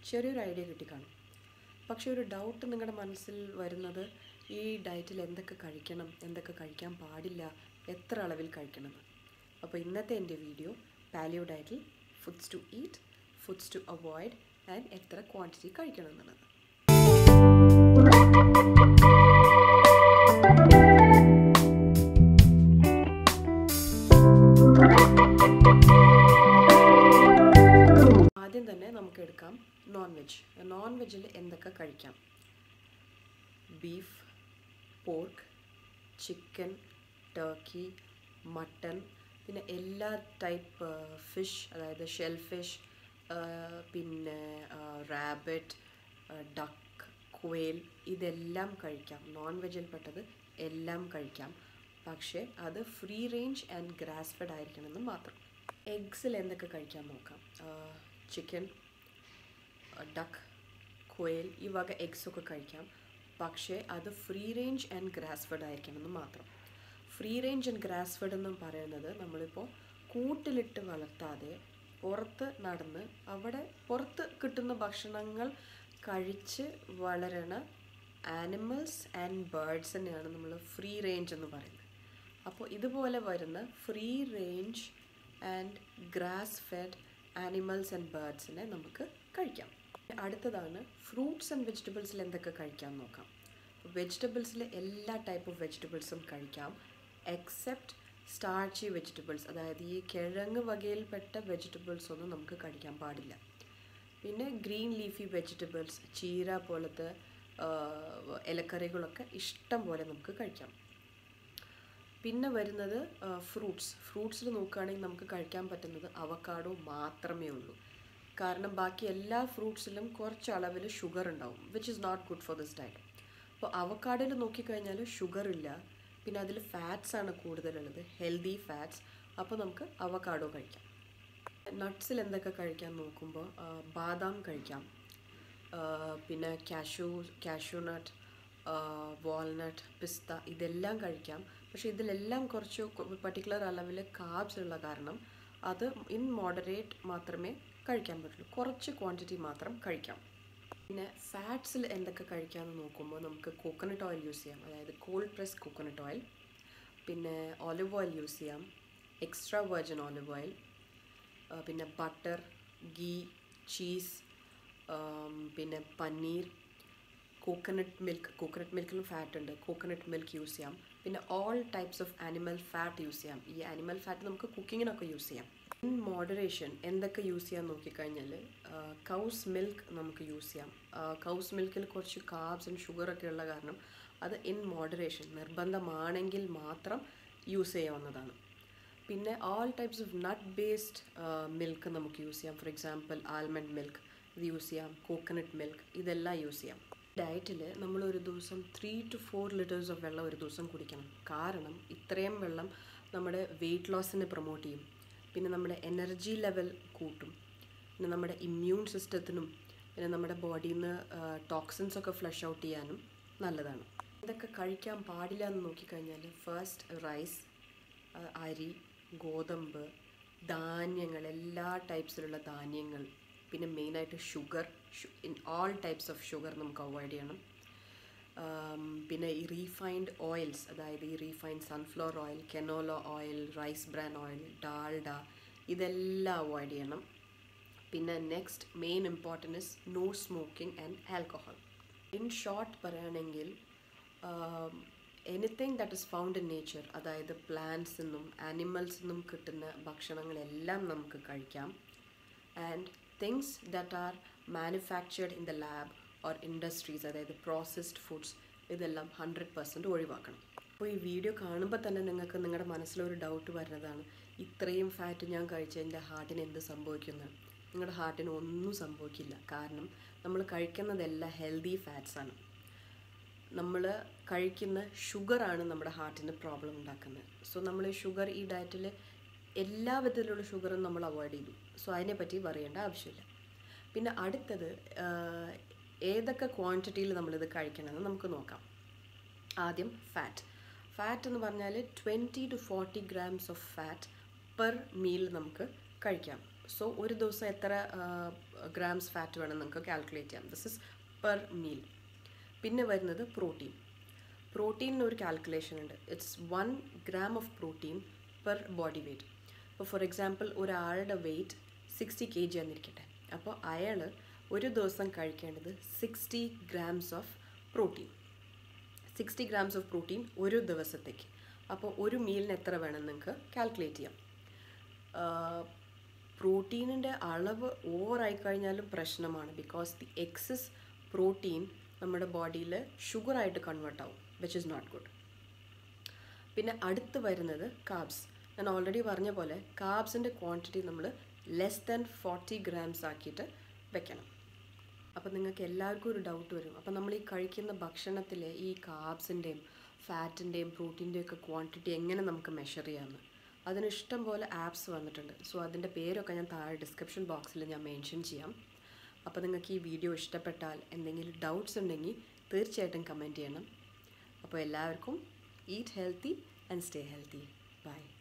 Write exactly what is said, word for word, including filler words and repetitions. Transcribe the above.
ചെറിയൊരു ഐഡിയ കിട്ടിക്കാണും. പക്ഷേ ഒരു ഡൗട്ട് നിങ്ങളുടെ മനസ്സിൽ വരുന്നത് ഈ ഡയറ്റിൽ എന്തൊക്കെ കഴിക്കണം, എന്തൊക്കെ കഴിക്കാൻ പാടില്ല, എത്ര അളവിൽ കഴിക്കണമെന്ന്. അപ്പോൾ ഇന്നത്തെ എൻ്റെ വീഡിയോ പാലിയോ ഡയറ്റിൽ foods to eat, foods to avoid and എത്ര ക്വാണ്ടിറ്റി കഴിക്കണം എന്നുള്ളത്. ആദ്യം തന്നെ നമുക്ക് എടുക്കാം നോൺ വെജ്. നോൺ വെജിൽ എന്തൊക്കെ കഴിക്കാം? Beef, pork, chicken, turkey, mutton, പിന്നെ എല്ലാ ടൈപ്പ് ഫിഷ്, അതായത് ഷെൽ ഫിഷ്, പിന്നെ റാബിറ്റ്, ഡക്ക്, ക്വെയിൽ, ഇതെല്ലാം കഴിക്കാം. നോൺ വെജിൽപ്പെട്ടത് എല്ലാം കഴിക്കാം. പക്ഷേ അത് free range and grass fed ആയിരിക്കണമെന്ന് മാത്രം. എഗ്സിൽ എന്തൊക്കെ കഴിക്കാൻ നോക്കാം? ചിക്കൻ, ഡക്ക്, ക്വെയിൽ, ഈ വക എഗ്സൊക്കെ കഴിക്കാം. പക്ഷേ അത് free range and grass fed ആയിരിക്കണമെന്ന് മാത്രം. Free range and grass fed എന്നും പറയുന്നത് നമ്മളിപ്പോൾ കൂട്ടിലിട്ട് വളർത്താതെ പുറത്ത് നടന്ന് അവിടെ പുറത്ത് കിട്ടുന്ന ഭക്ഷണങ്ങൾ കഴിച്ച് വളരണ ആനിമൽസ് ആൻഡ് ബേർഡ്സിനെയാണ് നമ്മൾ ഫ്രീ റേഞ്ച് എന്ന് പറയുന്നത്. അപ്പോൾ ഇതുപോലെ വരുന്ന free range and grass fed animals and ബേർഡ്സിനെ നമുക്ക് കഴിക്കാം. അടുത്തതാണ് ഫ്രൂട്ട്സ് ആൻഡ് വെജിറ്റബിൾസിൽ എന്തൊക്കെ കഴിക്കാം നോക്കാം. വെജിറ്റബിൾസിൽ എല്ലാ ടൈപ്പ് ഓഫ് വെജിറ്റബിൾസും കഴിക്കാം, എക്സെപ്റ്റ് സ്റ്റാർച്ചി വെജിറ്റബിൾസ്, അതായത് ഈ കിഴങ്ങ് വകയിൽപ്പെട്ട വെജിറ്റബിൾസ് ഒന്നും നമുക്ക് കഴിക്കാൻ പാടില്ല. പിന്നെ ഗ്രീൻ ലീഫി വെജിറ്റബിൾസ്, ചീര പോലത്തെ ഇലക്കറികളൊക്കെ ഇഷ്ടം പോലെ നമുക്ക് കഴിക്കാം. പിന്നെ വരുന്നത് ഫ്രൂട്ട്സ്. ഫ്രൂട്ട്സിൽ നോക്കുകയാണെങ്കിൽ നമുക്ക് കഴിക്കാൻ പറ്റുന്നത് അവക്കാഡോ മാത്രമേ ഉള്ളൂ. കാരണം ബാക്കി എല്ലാ ഫ്രൂട്ട്സിലും കുറച്ച് അളവിൽ ഷുഗർ ഉണ്ടാവും, which is not good for this diet. അപ്പോൾ അവക്കാഡോയിൽ നോക്കിക്കഴിഞ്ഞാൽ ഷുഗർ ഇല്ല, പിന്നെ അതിൽ ഫാറ്റ്സ് ആണ് കൂടുതലുള്ളത്, ഹെൽത്തി ഫാറ്റ്സ്. അപ്പോൾ നമുക്ക് അവക്കാഡോ കഴിക്കാം. നട്ട്സിൽ എന്തൊക്കെ കഴിക്കാൻ നോക്കുമ്പോൾ ബാദാം കഴിക്കാം, പിന്നെ കാഷ്യൂ കാഷ്യൂ നട്ട്, വാൾനട്ട്, പിസ്ത, ഇതെല്ലാം കഴിക്കാം. പക്ഷേ ഇതിലെല്ലാം കുറച്ച് പർട്ടിക്കുലർ അളവിൽ കാർബ്സ് ഉള്ള കാരണം അത് ഇൻ മോഡറേറ്റ് മാത്രമേ കഴിക്കാൻ പറ്റുള്ളൂ, കുറച്ച് ക്വാണ്ടിറ്റി മാത്രം കഴിക്കാം. പിന്നെ ഫാറ്റ്സിൽ എന്തൊക്കെ കഴിക്കാമെന്ന് നോക്കുമ്പോൾ നമുക്ക് കോക്കനട്ട് ഓയിൽ യൂസ് ചെയ്യാം, അതായത് കോൾഡ് പ്രസ് കോക്കനട്ട് ഓയിൽ. പിന്നെ ഓലിവ് ഓയിൽ യൂസ് ചെയ്യാം, എക്സ്ട്രാ വെർജിൻ ഓലിവ് ഓയിൽ. പിന്നെ ബട്ടർ, ഗീ, ചീസ്, പിന്നെ പനീർ, കോക്കനട്ട് മിൽക്ക്. കോക്കനട്ട് മിൽക്കിലും ഫാറ്റ് ഉണ്ട്, കോക്കനട്ട് മിൽക്ക് യൂസ് ചെയ്യാം. പിന്നെ all types of animal fat use ചെയ്യാം. ഈ ആനിമൽ ഫാറ്റ് നമുക്ക് കുക്കിങ്ങിനൊക്കെ യൂസ് ചെയ്യാം. ഇൻ മോഡറേഷൻ എന്തൊക്കെ യൂസ് ചെയ്യാൻ നോക്കിക്കഴിഞ്ഞാൽ കൗസ് മിൽക്ക് നമുക്ക് യൂസ് ചെയ്യാം. കൗസ് മിൽക്കിൽ കുറച്ച് കാർബ്സ് ആൻഡ് ഷുഗറൊക്കെ ഉള്ള കാരണം അത് ഇൻ മോഡറേഷൻ, നിർബന്ധമാണെങ്കിൽ മാത്രം യൂസ് ചെയ്യാവുന്നതാണ്. പിന്നെ all types of nut based milk നമുക്ക് യൂസ് ചെയ്യാം. ഫോർ എക്സാമ്പിൾ ആൽമണ്ട് മിൽക്ക്, ഇത് യൂസ് ചെയ്യാം, കോക്കനട്ട് മിൽക്ക്, ഇതെല്ലാം യൂസ് ചെയ്യാം. ഡയറ്റിൽ നമ്മൾ ഒരു ദിവസം three to four litres of വെള്ളം ഒരു ദിവസം കുടിക്കണം. കാരണം ഇത്രയും വെള്ളം നമ്മുടെ വെയ്റ്റ് ലോസിനെ പ്രൊമോട്ട് ചെയ്യും, പിന്നെ നമ്മുടെ എനർജി ലെവൽ കൂട്ടും, പിന്നെ നമ്മുടെ ഇമ്മ്യൂൺ സിസ്റ്റത്തിനും പിന്നെ നമ്മുടെ ബോഡിയിൽ നിന്ന് ടോക്സിൻസൊക്കെ ഫ്ലഷ് ഔട്ട് ചെയ്യാനും നല്ലതാണ്. ഇതൊക്കെ കഴിക്കാൻ പാടില്ല എന്ന് നോക്കിക്കഴിഞ്ഞാൽ ഫസ്റ്റ് റൈസ്, അരി, ഗോതമ്പ്, ധാന്യങ്ങൾ, എല്ലാ ടൈപ്സിലുള്ള ധാന്യങ്ങൾ, പിന്നെ മെയിനായിട്ട് sugar, in all types of sugar നമുക്ക് അവോയ്ഡ് ചെയ്യണം. പിന്നെ ഈ റീഫൈൻഡ് ഓയിൽസ്, അതായത് ഈ refined sunflower oil, canola oil, rice bran oil, Dalda, ഇതെല്ലാം അവോയ്ഡ് ചെയ്യണം. പിന്നെ next main important is no smoking and alcohol. In short പറയുകയാണെങ്കിൽ anything that is found in nature, അതായത് പ്ലാന്റ്സിൽ നിന്നും ആനിമൽസിൽ നിന്നും കിട്ടുന്ന ഭക്ഷണങ്ങളെല്ലാം നമുക്ക് കഴിക്കാം. And things that are manufactured in the lab or industries, അതായത് പ്രോസസ്ഡ് ഫുഡ്സ്, ഇതെല്ലാം ഹൺഡ്രഡ് പെർസെൻറ്റ് ഒഴിവാക്കണം. അപ്പോൾ ഈ വീഡിയോ കാണുമ്പോൾ തന്നെ നിങ്ങൾക്ക് നിങ്ങളുടെ മനസ്സിലൊരു ഡൗട്ട് വരുന്നതാണ്, ഇത്രയും ഫാറ്റ് ഞാൻ കഴിച്ചാൽ എൻ്റെ ഹാർട്ടിന് എന്ത് സംഭവിക്കുന്നത്? നിങ്ങളുടെ ഹാർട്ടിന് ഒന്നും സംഭവിക്കില്ല. കാരണം നമ്മൾ കഴിക്കുന്നതെല്ലാം ഹെൽത്തി ഫാറ്റ്സാണ്. നമ്മൾ കഴിക്കുന്ന ഷുഗറാണ് നമ്മുടെ ഹാർട്ടിന് പ്രോബ്ലം ഉണ്ടാക്കുന്നത്. സോ നമ്മൾ ഈ ഷുഗർ ഈ ഡയറ്റിൽ എല്ലാ വിധത്തിലുള്ള ഷുഗറും നമ്മൾ അവോയ്ഡ് ചെയ്തു. സോ അതിനെപ്പറ്റി പറയേണ്ട ആവശ്യമില്ല. പിന്നെ അടുത്തത് ഏതൊക്കെ ക്വാണ്ടിറ്റിയിൽ നമ്മളിത് കഴിക്കണമെന്ന് നമുക്ക് നോക്കാം. ആദ്യം ഫാറ്റ്. ഫാറ്റ് എന്ന് പറഞ്ഞാൽ twenty to forty grams of fat per meal നമുക്ക് കഴിക്കാം. സോ ഒരു ദിവസം എത്ര ഗ്രാംസ് ഫാറ്റ് വേണം നിങ്ങൾക്ക് കാൽക്കുലേറ്റ് ചെയ്യാം. This is per meal. പിന്നെ വരുന്നത് പ്രോട്ടീൻ. പ്രോട്ടീനിന് ഒരു കാൽക്കുലേഷൻ ഉണ്ട്. It's one gram of protein per body weight. ഇപ്പോൾ ഫോർ എക്സാമ്പിൾ ഒരാളുടെ വെയ്റ്റ് സിക്സ്റ്റി കെ ജി എന്നിരിക്കട്ടെ. അപ്പോൾ അയാൾ ഒരു ദിവസം കഴിക്കേണ്ടത് sixty grams of protein. Sixty grams of protein ഒരു ദിവസത്തേക്ക്. അപ്പോൾ ഒരു മീലിന് എത്ര വേണം നിങ്ങൾക്ക് കാൽക്കുലേറ്റ് ചെയ്യാം. പ്രോട്ടീനിൻ്റെ അളവ് ഓവറായി കഴിഞ്ഞാലും പ്രശ്നമാണ്. ബിക്കോസ് ദി എക്സസ് പ്രോട്ടീൻ നമ്മുടെ ബോഡിയിൽ ഷുഗറായിട്ട് കൺവേർട്ട് ആവും, വിച്ച് ഇസ് നോട്ട് ഗുഡ്. പിന്നെ അടുത്ത് വരുന്നത് കാർബ്സ്. ഞാൻ ഓൾറെഡി പറഞ്ഞ പോലെ കാർബ്സിൻ്റെ ക്വാണ്ടിറ്റി നമ്മൾ ലെസ് ദാൻ ഫോർട്ടി ഗ്രാംസ് ആക്കിയിട്ട് വെക്കണം. അപ്പോൾ നിങ്ങൾക്ക് എല്ലാവർക്കും ഒരു ഡൗട്ട് വരും, അപ്പോൾ നമ്മൾ ഈ കഴിക്കുന്ന ഭക്ഷണത്തിൽ ഈ കാർബ്സിൻ്റെയും ഫാറ്റിൻ്റെയും പ്രോട്ടീൻ്റെയും ഒക്കെ ക്വാണ്ടിറ്റി എങ്ങനെ നമുക്ക് മെഷർ ചെയ്യാമെന്ന്. അതിന് ഇഷ്ടം പോലെ ആപ്സ് വന്നിട്ടുണ്ട്. സോ അതിൻ്റെ പേരൊക്കെ ഞാൻ താഴെ ഡിസ്ക്രിപ്ഷൻ ബോക്സിൽ ഞാൻ മെൻഷൻ ചെയ്യാം. അപ്പോൾ നിങ്ങൾക്ക് ഈ വീഡിയോ ഇഷ്ടപ്പെട്ടാൽ എന്തെങ്കിലും ഡൗട്ട്സ് ഉണ്ടെങ്കിൽ തീർച്ചയായിട്ടും കമൻറ്റ് ചെയ്യണം. അപ്പോൾ എല്ലാവർക്കും eat healthy and stay healthy. By.